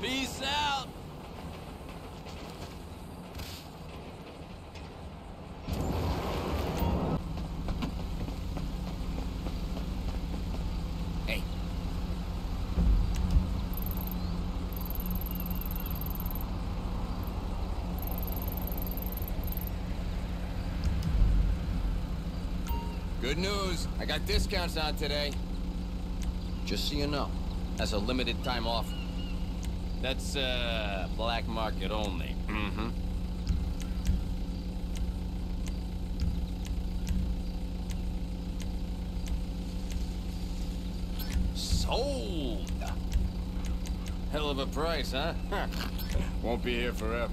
Peace out. Hey. Good news. I got discounts on today. Just so you know, that's a limited time offer. That's, black market only. Mm-hmm. Sold! Hell of a price, huh? Won't be here forever.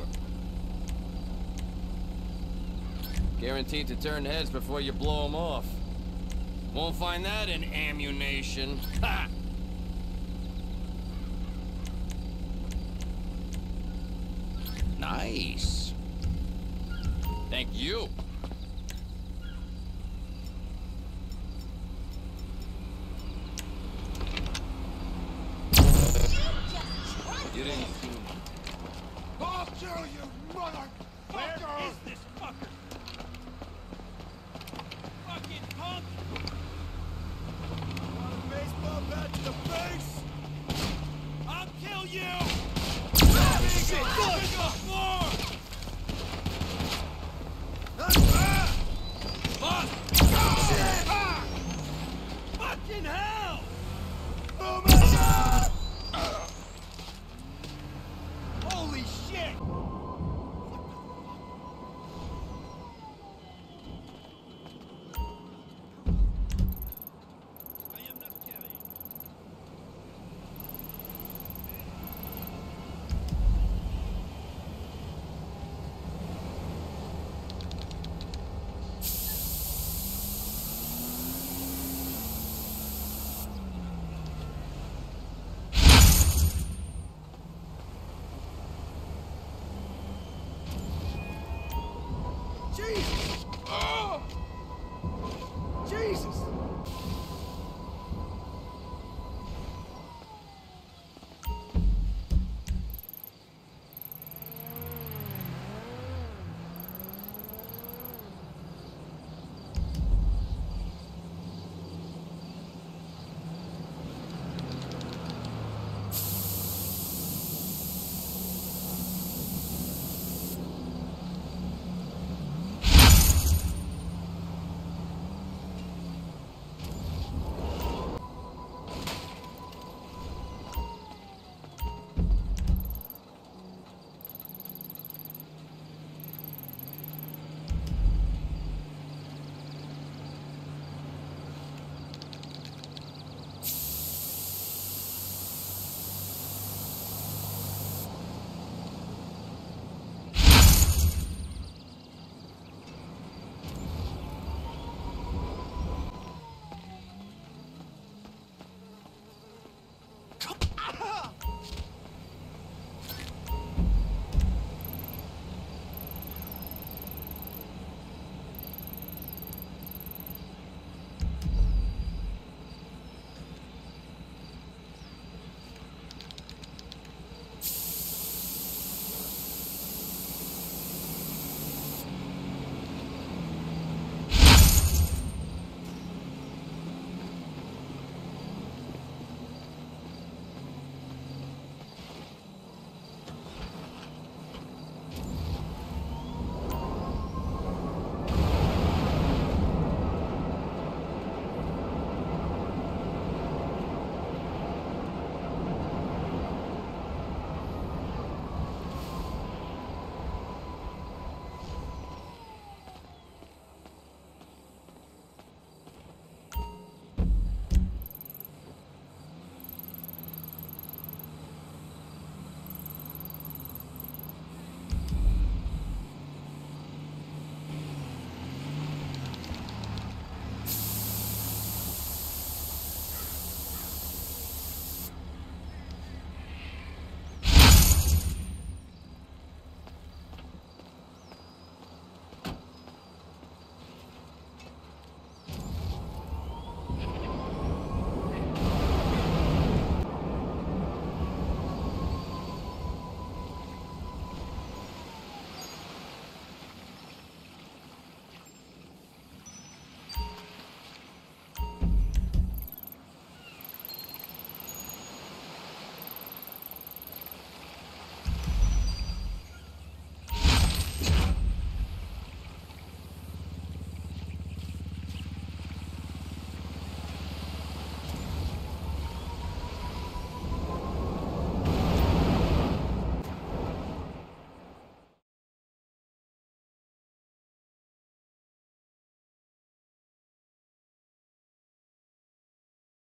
Guaranteed to turn heads before you blow them off. Won't find that in ammunition. Ha! Nice. Thank you. You didn't see me. I'll kill you, motherfucker! Where is this fucker? Fucking punk! Want a baseball bat to the face? I'll kill you!